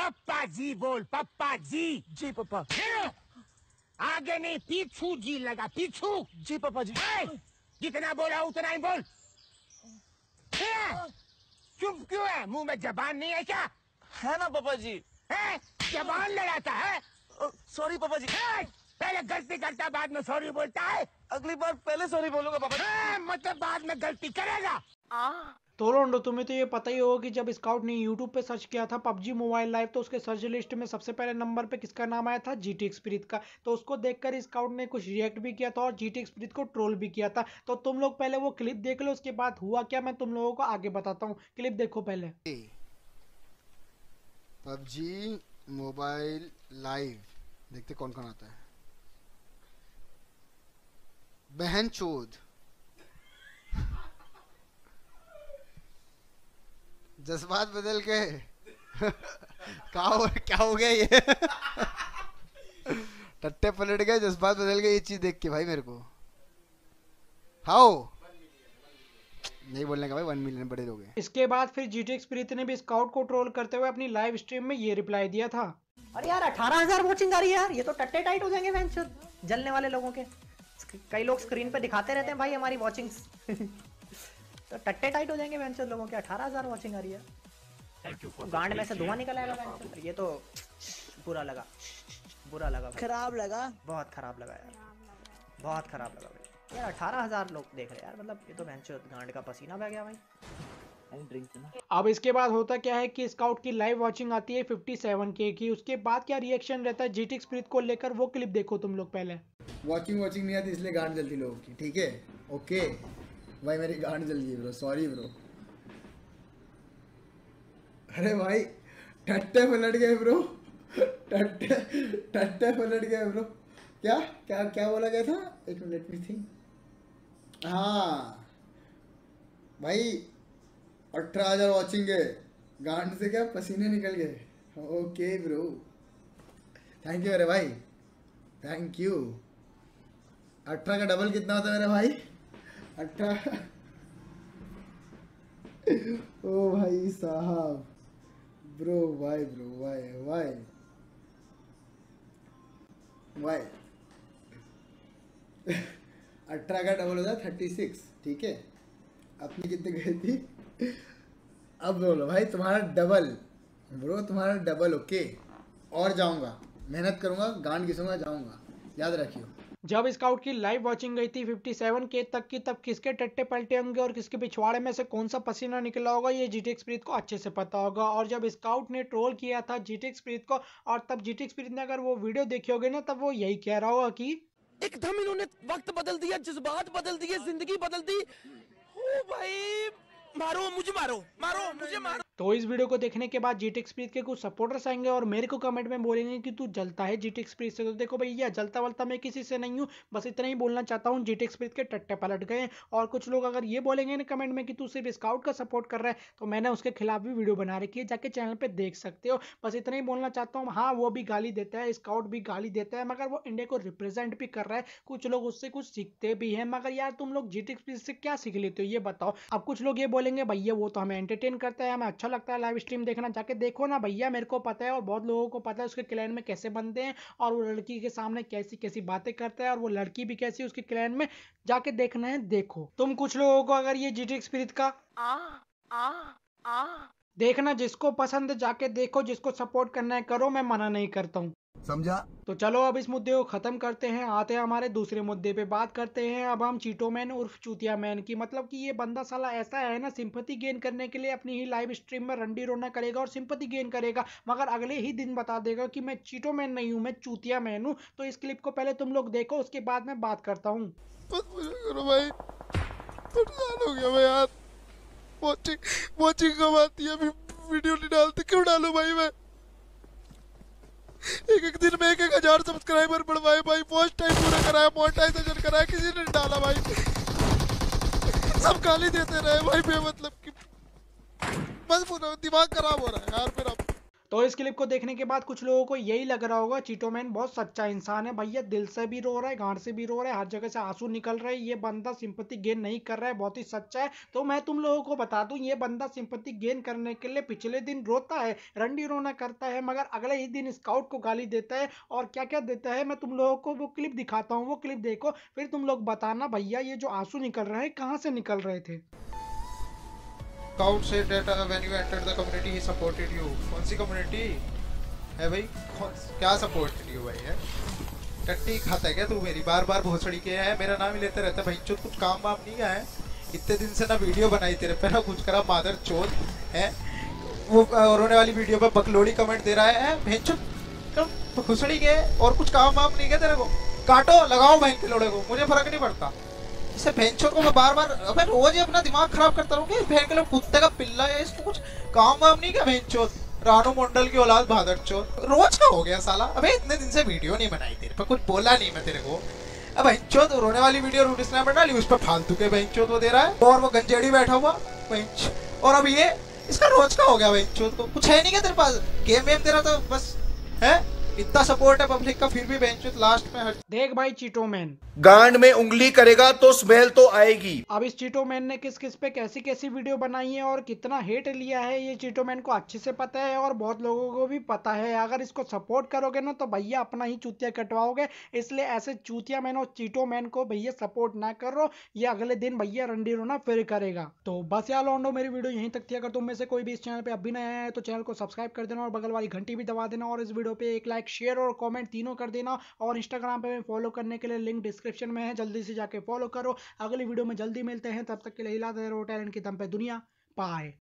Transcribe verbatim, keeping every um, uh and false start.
पप्पा जी बोल, पप्पा जी। जी पापा। आगे नहीं पीछू जी लगा, पीछू। जी पापा जी। जितना बोला उतना ही बोल। चुप क्यों है? मुंह में जबान नहीं है क्या? है ना पापा जी। है? जबान लड़ाता है? सॉरी पापा जी। पहले गलती करता बाद में सॉरी बोलता है। अगली बार पहले सॉरी बोलूंगा पापा जी। मतलब बाद में गलती करेगा। तो रोंडो, तुम्हें तो ये पता ही होगा कि जब स्काउट ने यूट्यूब पे सर्च किया था पबजी मोबाइल लाइव, तो उसके सर्च लिस्ट में सबसे पहले नंबर पे किसका नाम आया था? जीटीएक्सप्रीत का। तो उसको देखकर स्काउट ने कुछ रिएक्ट भी किया था और जीटीएक्सप्रीत को ट्रोल भी किया था। तो तुम लोग पहले वो क्लिप देख लो, उसके बाद हुआ क्या मैं तुम लोगों को आगे बताता हूँ। क्लिप देखो पहले। पबजी मोबाइल लाइव देखते कौन कौन आता है। बहन चोद, जज्बात बदल के क्या हो क्या हो गया ये टट्टे पलट गए, जज्बात बदल गए। ये चीज देख के भाई मेरे को हाउ नहीं बोलने का भाई, वन मिलियन बड़े लोग हैं। इसके बाद फिर जीटीएक्सप्रीत ने भी स्काउट को ट्रोल करते हुए अपनी लाइव स्ट्रीम में ये रिप्लाई दिया था। अरे यार अठारह हजार वॉचिंग आ रही है यार, ये तो टट्टे टाइट हो जाएंगे फैंस जलने वाले लोगों के। कई लोग स्क्रीन पे दिखाते रहते हैं भाई हमारी वॉचिंग्स तो टट्टे टाइट हो जाएंगे फैंस लोगों के। अठारह हजार वॉचिंग आ रही है, गांड में से धुआं निकल आएगा फैंस। ये तो बुरा लगा, बुरा लगा, खराब लगा, बहुत खराब लगा यार, बहुत खराब लगा भाई यार। अठारह हजार लोग देख रहे हैं यार, मतलब ये तो फैंस गांड का पसीना बह गया भाई। अब इसके बाद होता क्या है कि स्काउट की लाइव वॉचिंग आती है सत्तावन के की। उसके बाद क्या रिएक्शन रहता है जीटीएक्सप्रीत को लेकर, वो क्लिप देखो तुम लोग पहले। वॉचिंग वॉचिंग नहीं आती इसलिए गांड जलती लोगों की, ठीक है? ओके भाई मेरी गांड जल गई ब्रो, सॉरी ब्रो। अरे भाई टट्टे पलट गए ब्रो, टट्टे टट्टे पलट गए ब्रो। क्या क्या क्या बोला गया था? एक मिनट में थी। हाँ भाई अठारह हजार वॉचिंग है, गांड से क्या पसीने निकल गए। ओके ब्रो, थैंक यू मेरे भाई, थैंक यू। अठारह का डबल कितना होता है मेरे भाई? अठारह ओ भाई साहब, bro why bro why why why अठारह का डबल होता है थर्टी सिक्स, ठीक है? अपनी कितने गई थी? अब बोलो भाई तुम्हारा डबल ब्रो, तुम्हारा डबल। ओके और जाऊंगा, मेहनत करूंगा, गांड घिसूंगा, जाऊंगा, याद रखियो। जब स्काउट की लाइव वॉचिंग गई थी सत्तावन के तक की, तब किसके टट्टे पलटे होंगे और किसके पिछवाड़े में से कौन सा पसीना निकला होगा ये जीटीएक्सप्रीत को अच्छे से पता होगा। और जब स्काउट ने ट्रोल किया था जीटीएक्सप्रीत को, और तब जीटीएक्सप्रीत ने अगर वो वीडियो देखी होगी ना, तब वो यही कह रहा होगा कि एकदम इन्होंने वक्त बदल दिया, जज्बात बदल दिए, जिंदगी बदल दी। ओ भाई मारो मुझे, मारो मारो मुझे, मारो। तो इस वीडियो को देखने के बाद जीटीएक्सप्रीत के कुछ सपोर्टर्स आएंगे और मेरे को कमेंट में बोलेंगे कि तू जलता है जीटीएक्सप्रीत से। तो देखो भैया, जलता वलता मैं किसी से नहीं हूँ, बस इतना ही बोलना चाहता हूँ, जीटीएक्सप्रीत के टट्टे पलट गए। और कुछ लोग अगर ये बोलेंगे ना कमेंट में कि तू सिर्फ स्काउट का सपोर्ट कर रहा है, तो मैंने उसके खिलाफ भी वीडियो बना रखी है, जाके चैनल पर देख सकते हो। बस इतना ही बोलना चाहता हूँ। हाँ वो भी गाली देता है, स्काउट भी गाली देता है, मगर वो इंडिया को रिप्रेजेंट भी कर रहा है। कुछ लोग उससे कुछ सीखते भी हैं, मगर यार तुम लोग जीटीएक्सप्रीत से क्या सीख लेते हो ये बताओ। अब कुछ लोग ये बोलेंगे भैया वो तो हमें एंटरटेन करता है, हमें अच्छा लगता है लाइव स्ट्रीम देखना, जाके देखो ना भैया, मेरे को पता है और बहुत लोगों को पता है उसके क्लैन में कैसे बनते हैं और वो लड़की के सामने कैसी कैसी बातें करता है और वो लड़की भी कैसी उसके क्लैन में, जाके देखना है देखो। तुम कुछ लोगों को अगर ये जीटीएक्सप्रीत का आ आ आ देखना जिसको पसंद जाके देखो, जिसको सपोर्ट करना है करो, मैं मना नहीं करता हूँ, समझा? तो चलो अब इस मुद्दे को खत्म करते हैं, आते हैं हमारे दूसरे मुद्दे पे। बात करते हैं अब हम चीटोमैन उर्फ चूतिया मैन की। मतलब कि ये बंदा साला ऐसा है ना, सिंपैथी गेन करने के लिए अपनी ही लाइव स्ट्रीम में रंडी रोना करेगा और सिंपैथी गेन करेगा, मगर अगले ही दिन बता देगा कि मैं चीटोमैन नहीं हूँ, मैं चूतिया मैन हूँ। तो इस क्लिप को पहले तुम लोग देखो, उसके बाद मैं बात करता हूँ। भाई हो गया मैं यार, वॉचिंग वॉचिंग कब आती है, अभी वीडियो नहीं डालते, क्यों डालूं भाई? मैं एक एक दिन में एक एक हजार सब्सक्राइबर बढ़वाए भाई, फर्स्ट टाइम पूरा कराया, मोनेटाइजेशन कराया, किसी ने नहीं डाला भाई, सब गाली देते रहे भाई, बेमतलब की, बस पूरा दिमाग खराब हो रहा है यार मेरा। तो इस क्लिप को देखने के बाद कुछ लोगों को यही लग रहा होगा चिटोमैन बहुत सच्चा इंसान है भैया, दिल से भी रो रहा है, गांड से भी रो रहा है, हर जगह से आंसू निकल रहे हैं, ये बंदा सिंपैथी गेन नहीं कर रहा है, बहुत ही सच्चा है। तो मैं तुम लोगों को बता दूं, ये बंदा सिंपैथी गेन करने के लिए पिछले दिन रोता है, रंडी रोना करता है, मगर अगले ही दिन स्काउट को गाली देता है और क्या क्या देता है। मैं तुम लोगों को वो क्लिप दिखाता हूँ, वो क्लिप देखो, फिर तुम लोग बताना भैया ये जो आंसू निकल रहे हैं कहाँ से निकल रहे थे। Scout said that uh, when you entered the community he supported you. कौन सी community है भाई? क्या supported you भाई है? टट्टी खाता है क्या तू मेरी? बार बार भोसड़ी के है, मेरा नाम ही लेते रहता है भाई चोद, कुछ काम वाम नहीं है? इतने दिन से ना वीडियो बनाई तेरे पे ना कुछ करा, मादर चोद है वो रोने वाली वीडियो पे बकलोड़ी कमेंट दे रहा है भेंचो भोसड़ी के, और कुछ काम वाम नहीं है तेरे को? काटो लगाओ बहन के लोड़े को, मुझे फर्क नहीं पड़ता। इसे भेंचो को मैं बार बार अबे रोज ही अपना दिमाग खराब करता रहूंगा, बहन के लोग कुत्ते का पिल्ला है, इसको कुछ काम वाम नहीं क्या? भेंचो रानू मंडल की औलाद भादर चोर, रोज का हो गया साला। अबे इतने दिन से वीडियो नहीं बनाई तेरे पे, कुछ बोला नहीं मैं तेरे को। अब भेंचो तो रोने वाली वीडियो रूट स्नैप डाली, उस पर फालतू के भेंचो तो दे रहा है, और वो गंजेड़ी बैठा हुआ भेंच, और अब ये इसका रोज का हो गया भेंचो। तो कुछ है नहीं क्या तेरे पास? गेम वेम तेरा तो बस है, इतना सपोर्ट है पब्लिक का, फिर भी बेंच लास्ट में हट। देख भाई चिटोमैन, गांड में उंगली करेगा तो स्मेल तो आएगी। अब इस चिटोमैन ने किस किस पे कैसी कैसी वीडियो बनाई है और कितना हेट लिया है ये चिटोमैन को अच्छे से पता है, और बहुत लोगों को भी पता है। अगर इसको सपोर्ट करोगे ना तो भैया अपना ही चूतिया कटवाओगे, इसलिए ऐसे चूतिया मैन और चिटोमैन को भैया सपोर्ट ना करो, ये अगले दिन भैया रंडी रोना फिर करेगा। तो बस यार लौंडो, मेरी वीडियो यहीं तक थी। अगर तुम में से कोई भी इस चैनल पे अभी नया है तो चैनल को सब्सक्राइब कर देना और बगल वाली घंटी भी दबा देना, और इस वीडियो पे एक लाइक शेयर और कमेंट तीनों कर देना, और इंस्टाग्राम पे फॉलो करने के लिए लिंक डिस्क्रिप्शन में है, जल्दी से जाके फॉलो करो। अगली वीडियो में जल्दी मिलते हैं, तब तक के लिए हिलाते रहो टैलेंट की दम पे दुनिया। बाय।